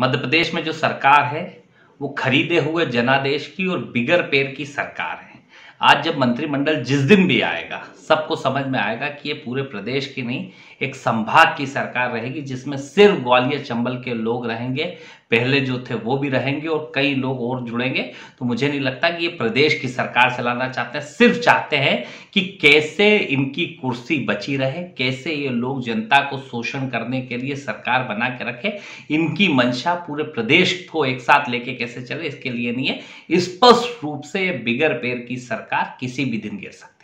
मध्य प्रदेश में जो सरकार है वो खरीदे हुए जनादेश की और बिगर पैर की सरकार है। आज जब मंत्रिमंडल जिस दिन भी आएगा सबको समझ में आएगा कि ये पूरे प्रदेश की नहीं, एक संभाग की सरकार रहेगी जिसमें सिर्फ ग्वालियर चंबल के लोग रहेंगे। पहले जो थे वो भी रहेंगे और कई लोग और जुड़ेंगे। तो मुझे नहीं लगता कि ये प्रदेश की सरकार चलाना चाहते हैं, सिर्फ चाहते हैं कि कैसे इनकी कुर्सी बची रहे, कैसे ये लोग जनता को शोषण करने के लिए सरकार बना के रखे। इनकी मंशा पूरे प्रदेश को एक साथ लेके कैसे चले, इसके लिए नहीं है। स्पष्ट रूप से बिगर पैर की सरकार किसी भी दिन गिर सकती है।